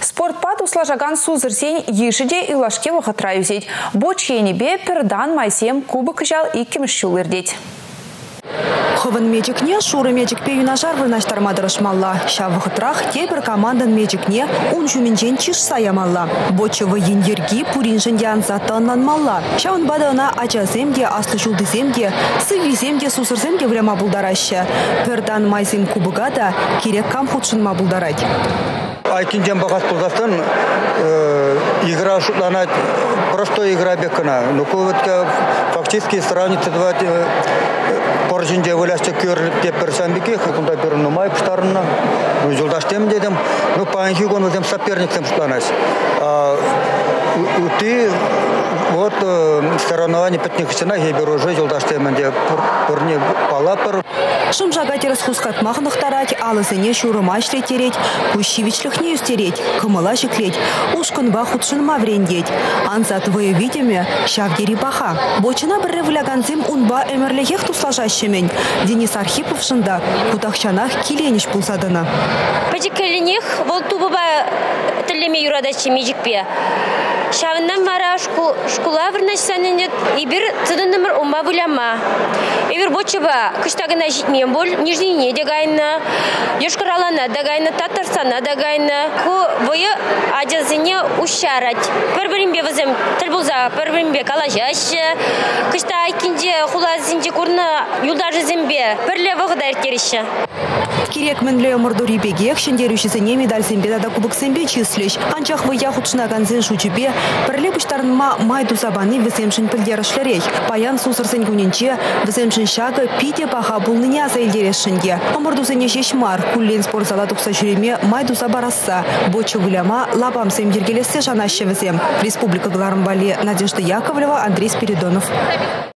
Спортпат услажаган сузырсен ешіде илашке вақытра юзет. Боч енебе пердан майсем кубок жал и кемшул ирдет. Хывын мечикне шуры мечикпе юнашар вырнаштармадырышмалла. Ша вахытрах тепер командан мечикне ун жуменчен чиш саямалла. Бочевы ендерги пуриншен янса тоннанмалла. Ша он бадана ачасемге, аслы жулдыземге, сывиземге, сусырземге время булдараща. Пердан майсем кубыгада керек камхудшынма булдарать. Айтинжен бахас пулдастан игра шутланать, простая игра бекана. Но ководка фактически сравнить два поржинже вылясты кёрліп деп персамбеке, кунда берну май пштарна. Ну жолдаштем дедем, ну панхигон возем соперником шутланать. Ты вот соревнование пятнихсена гебер уже жолдаштем де порни палапер. Шумжагати расхускат махнахтарать, алысыне шурыма тереть, кущевичлых не устереть, камыла шеклеть, ушкан бахутшин маврендеть. Анса твое видимо, шавдери баха. Бочина бір ревляганцем унба эмерлехех туслажащемен. Денис Архипов шында, кутахчанах килениш пулсадына. Пачекеленех, вот тубаба телеме юрадачи мижикпе. Шавыннан мара шкула вырнашсанынет, ибір цыдынымыр умба буляма. Ибір бочыба кыштагына житмен бол, нижнине дегайна, ешкаралана дегайна, татарсана дегайна. Ку бойы аджазыне ушарать. Пір-бірінбе візім тілбулза, пір-бірінбе калажашы. Кышта айкинде хулазынде курна юлдажы зімбе, пірле вғыдар теріші. Керек мінле өмірдури бегек, шендерушісіне медаль зембе дада кубок зембе числеш. Анчах выя худшына ганзен шучебе, пірле пұштарынма майду забаны віземшін пілдерішлерей. Паян сусырсын күнінче, віземшін шағы пите паха бұлныне аза елдерешінде. Омырдузыне шешмар, күллен спортзала тұқса жүреме майду забарасса. Бочы вуляма лапам семдергелесе жанашы візем. Республика Гларымбали, Надежда Яковлева, Андрей Спиридонов.